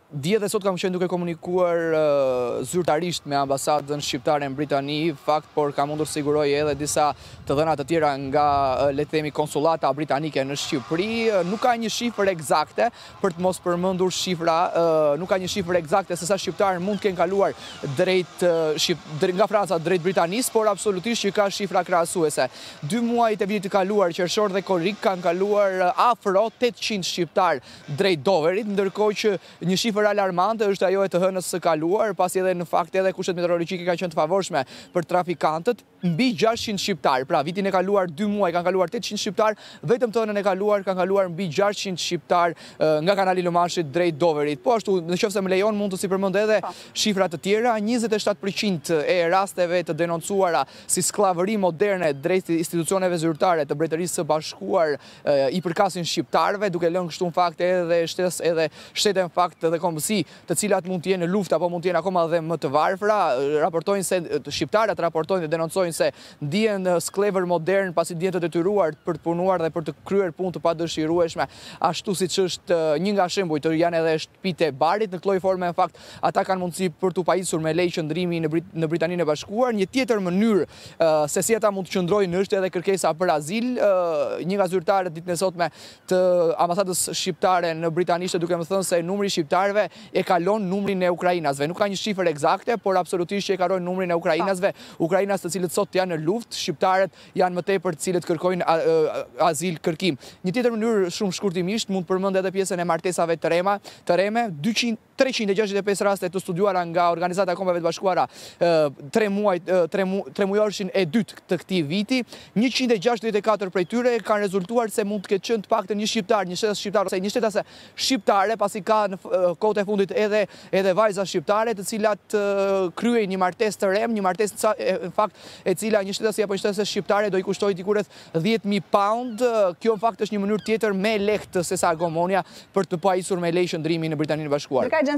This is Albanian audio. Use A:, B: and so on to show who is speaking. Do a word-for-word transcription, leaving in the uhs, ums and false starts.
A: Dje dhe sot kam qenë duke komunikuar uh, zyrtarisht me ambasadën shqiptare në Britani, fakt, por kam mundur siguroj edhe disa të dhëna të tjera nga uh, le të themi konsullata britanike në Shqipëri. Uh, nuk ka një shifër eksakte për të mos përmendur shifra, uh, nuk ka një shifër eksakte se sa shqiptarë mund të kenë kaluar drejt, uh, shqip, drejt nga Franca drejt Britanisë, por absolutisht që ka shifra krahasuese. Dy muajt e vitit të kaluar, qershor dhe korrik, kanë kaluar uh, afro tetëqind shqiptar drejt Doverit, ndërkohë që një shifër alarmante është ajo e të hënës së kaluar, pasi edhe në fakt edhe kushtet meteorologjike kanë qenë të favorshme për trafikantët, mbi gjashtëqind shqiptar. Pra, vitin e kaluar dy muaj kanë kaluar tetëqind shqiptar, vetëm të hënën e kaluar kanë kaluar mbi gjashtëqind shqiptar nga kanali Lumashit drejt Doverit. Po ashtu, nëse më lejon, mund të si përmend edhe shifra të tjera. njëzet e shtatë përqind e rasteve të denoncuara si skllavëri moderne drejt institucioneve zyrtare të Mbretërisë së Bashkuar i përkasin shqiptarëve, duke lënë kështu në fakt edhe shtesë edhe shtete në fakt edhe kombësi, të cilat mund të jenë në luftë apo mund të jenë akoma dhe më të varfra. Raportojnë se shqiptarët raportojnë dhe denoncojnë se ndihen sklever modern pasi ndihen të detyruar për të punuar dhe për të kryer punë të padëshirueshme, ashtu siç është një nga shembujt janë edhe shtëpitë e barit. Në këtë formë në fakt ata kanë mundësi për të pajisur me lejë qëndrimi në, Brit në Britaninë e Bashkuar. Një tjetër mënyrë uh, se si ata mund të qëndrojnë është edhe kërkesa për azil. Uh, një nga zyrtarët ditën e sotme të ambasadës shqiptare në Britani ishte duke më thënë se numri i shqiptarëve e kalon numrin e ukrainasve. Nuk ka një shifër eksakte, por absolutisht që e kalon numrin e ukrainasve, ukrainas të cilët sot janë në luftë, shqiptarët janë më tepër të cilët kërkojnë azil kërkim. Një tjetër mënyrë shumë shkurtimisht mund përmend edhe pjesën e martesave të rema, të reme, treqind e gjashtëdhjetë e pesë raste të studiuara nga Organizata e Kombeve të Bashkuara tre muaj, tre mujorshin e dytë të këtij viti. njëqind e gjashtëdhjetë e katër prej tyre kanë rezultuar se mund të ketë qenë të paktën një shqiptar, një shtetas shqiptar ose një shtetase shqiptare, pasi ka në kohët e fundit edhe edhe vajza shqiptare të cilat kryejnë një martesë të rem, një martesë në fakt e cila një shtetasi apo një shtetase shqiptare do i kushtoj diku rreth dhjetë mijë pound. Kjo në fakt është një mënyrë tjetër me lehtë se sa gomonja për të pajisur me lejë qëndrimi në Britaninë e Bashkuar.